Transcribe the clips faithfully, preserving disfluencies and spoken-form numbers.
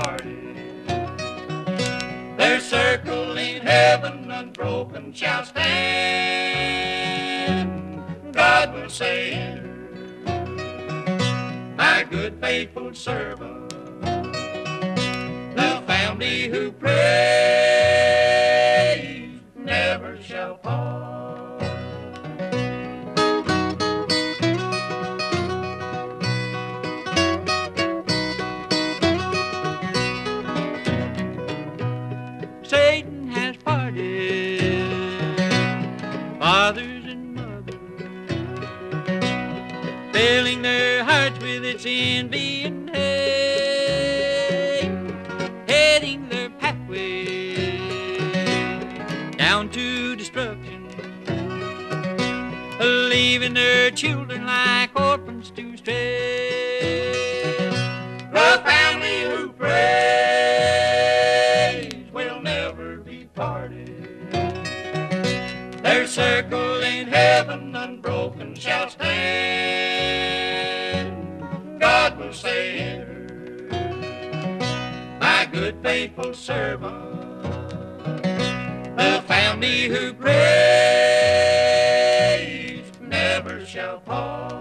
parted. Their circle in heaven unbroken shall stand. God will say, enter, my good faithful servant. The family who prays never shall part. Satan has parted fathers and mothers, filling their hearts with its envy and hate, heading their pathway down to destruction, leaving their children like orphans to stray. The family who prays will never be parted. Their circle in heaven unbroken shall stand. God will say, enter, my good faithful servant. The family who prays never shall part.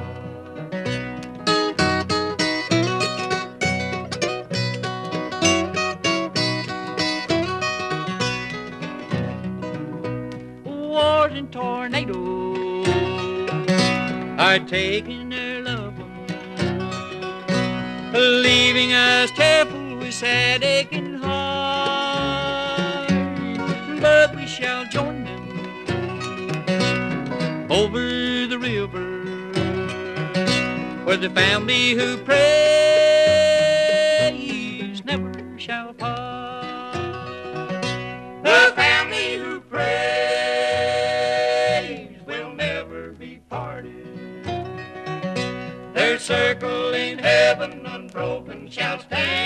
Wars and tornadoes are taking their loved ones, leaving us tearful with sad aching hearts. But we shall join them over the river, where the family who prays never shall part. The family who prays will never be parted. Their circle in heaven unbroken shall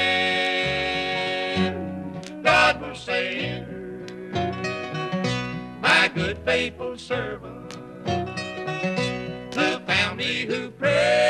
stand. God will say, enter, my good faithful servant. The family who prays